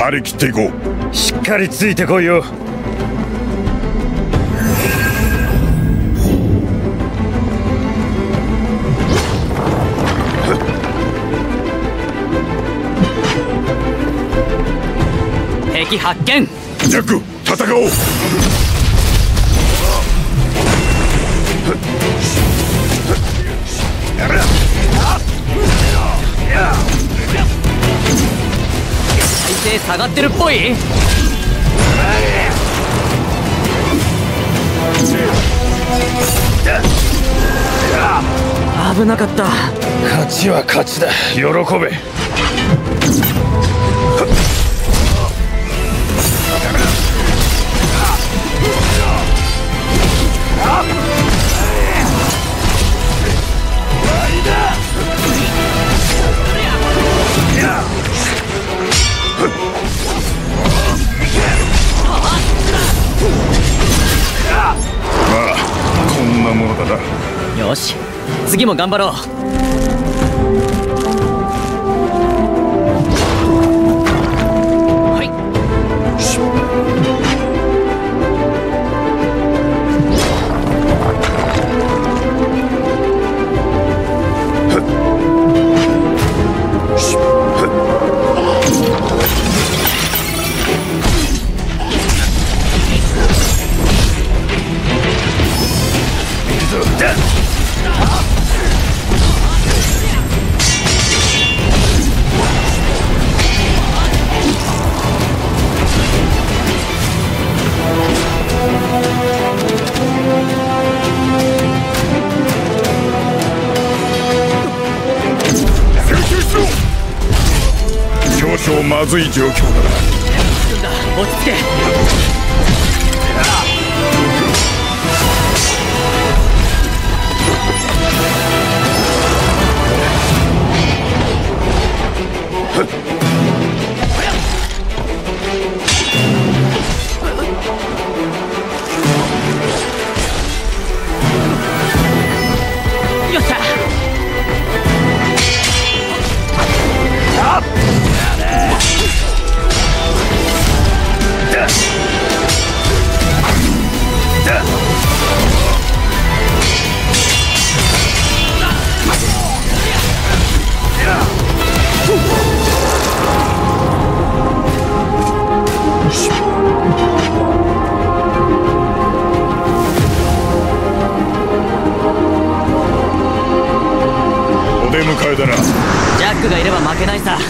張り切っていこう。 しっかりついてこいよ。 敵発見。 ジャック、戦おう。 体勢下がってるっぽい。危なかった。 勝ちは勝ちだ。喜べ。 こんなものだな。 よし、次も頑張ろう。 少々まずい状況だな。 落ち着け。よっしゃ。 お出迎えだな。 ジャックがいれば負けないさ。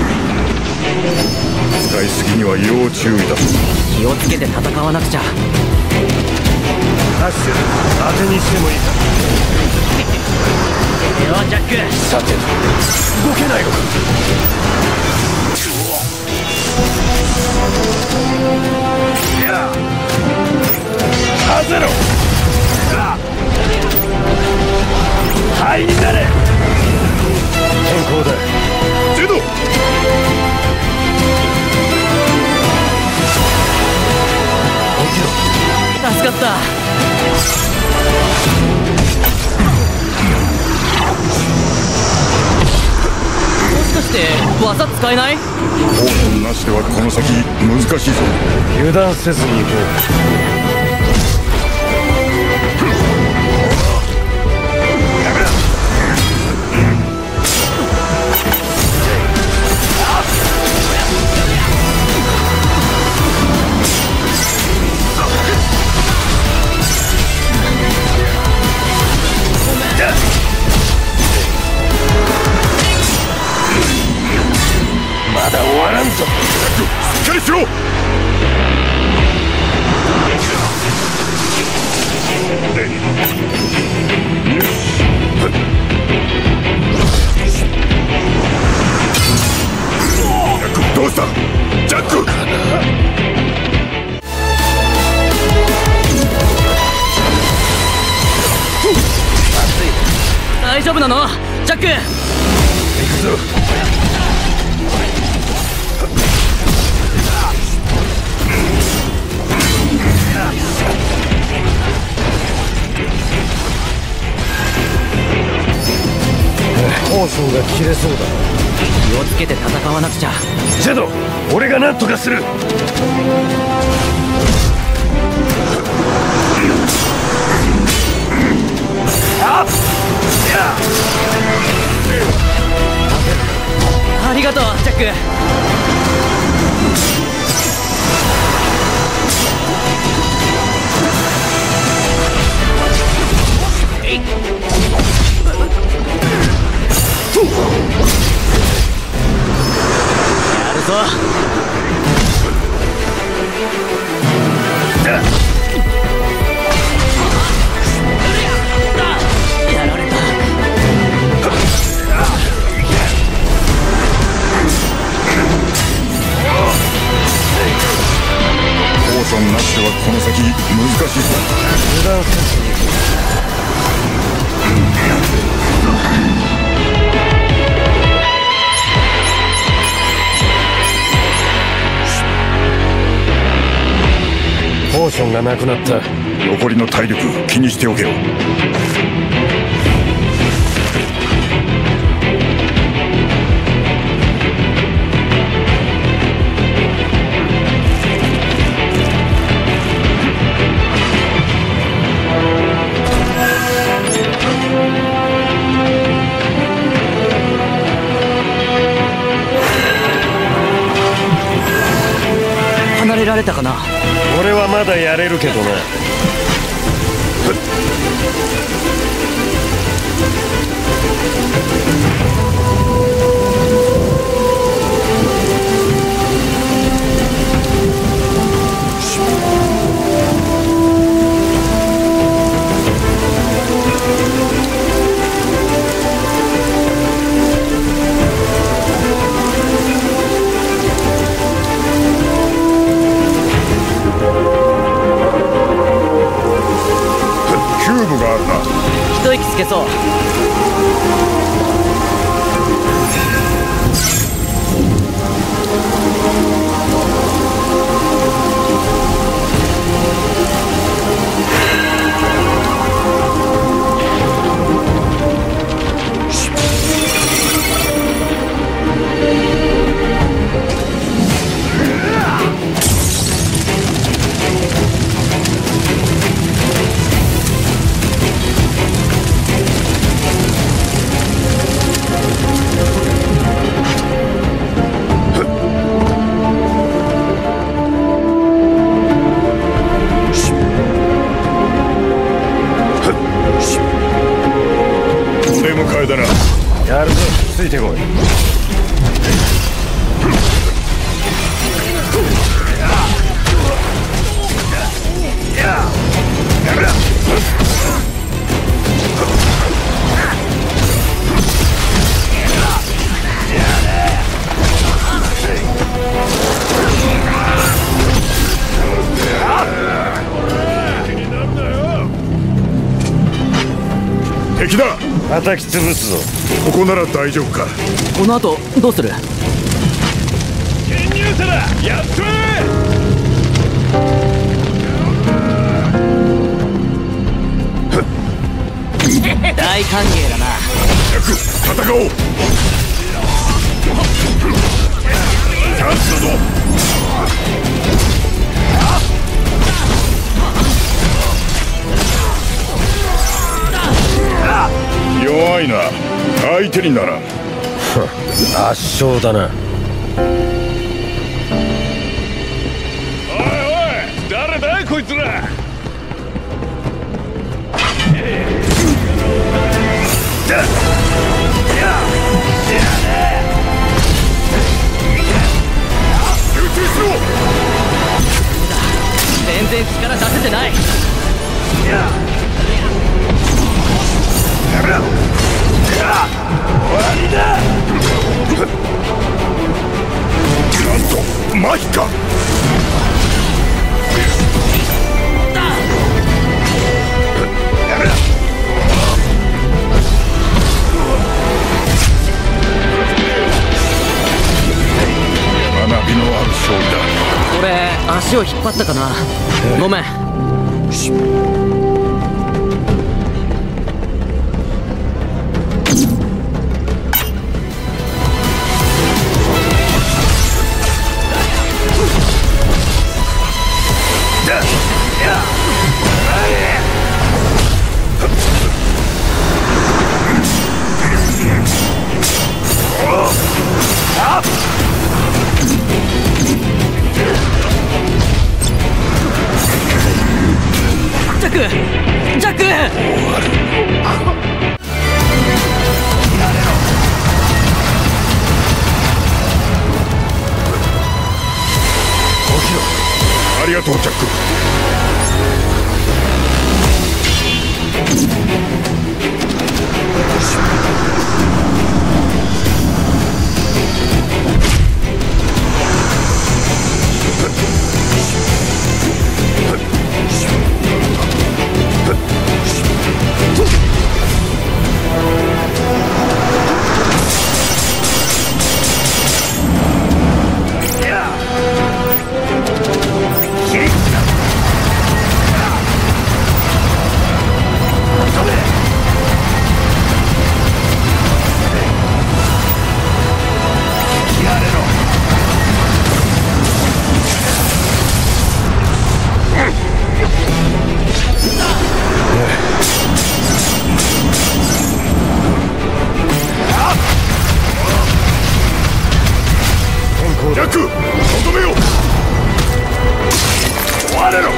使いすぎには要注意だ。 気をつけて戦わなくちゃ。 ハッシュ当てにしてもいいか。 ではジャック、 さて動けないのか。はぜろ。灰になれ。変更だ。 ジェド。 助かった。もしかして技使えない？ ポーションなしではこの先難しいぞ。 油断せずに行こう。まだ終わらんぞ。 しっかりしろ。どうしたジャック。 大丈夫なのジャック。行くぞ。ポーションが切れそうだ。 気をつけて戦わなくちゃ。 ジェド、俺が何とかする。 ありがとうジャック。やるぞ。やられた。 ポーションなしではこの先難しいぞ。 油断せずポーションがなくなった。 残りの体力気にしておけよ。 離れられたかな。 俺はまだやれるけどな。 キューブがあるな。 一息つけそう。 だな。 やるぞ、ついてこい。 敵だ。 叩き潰すぞ。 ここなら大丈夫か。 この後どうする。 潜入者だ、やっと大歓迎だな。 早く戦おう。チャンスだぞ。弱いな。相手にならん。 圧勝だな。おいおい、誰だこいつら。 集中しろ。 全然力出せてない。 終わりだ。 なんとマジか。学びのある勝利だ。 俺足を引っ張ったかな。ごめん。 ジャック。 ありがとうジャック。ジャック、とどめよう。終われろ。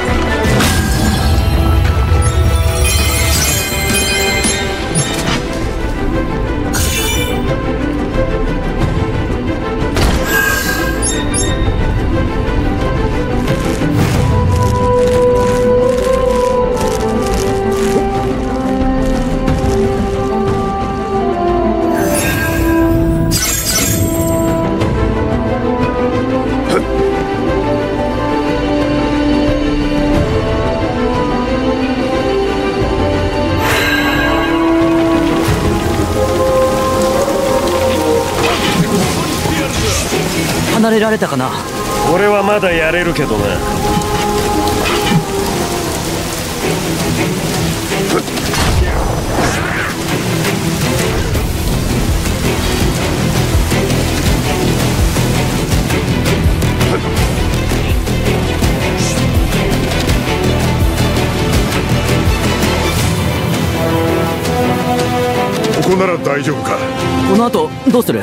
離れられたかな。 俺はまだやれるけどな。 ここなら大丈夫か。 この後どうする？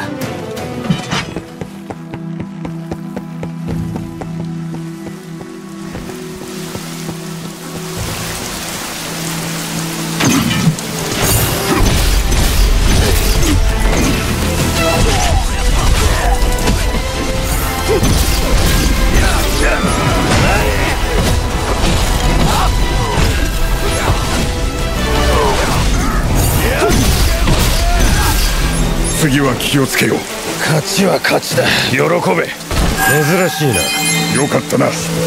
次は気をつけよう。 勝ちは勝ちだ。喜べ。珍しいな。 よかったな。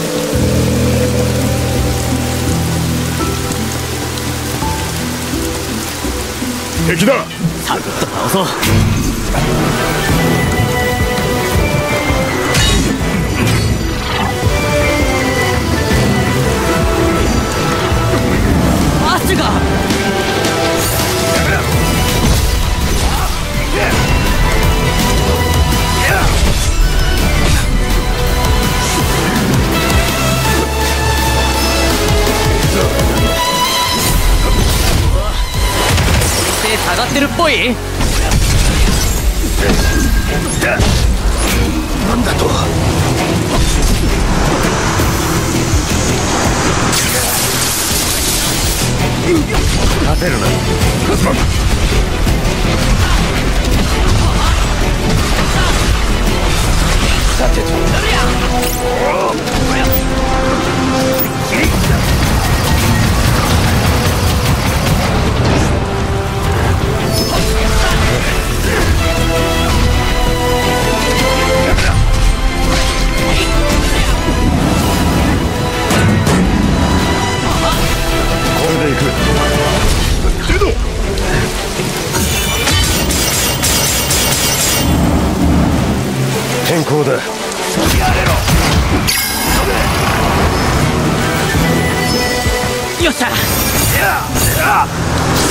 敵だ。 サクッと倒そう。アッシュが下がってるっぽい。 なんだと。勝てるな。 すまん。 さてと。変更だ。やれろ。 よっしゃ。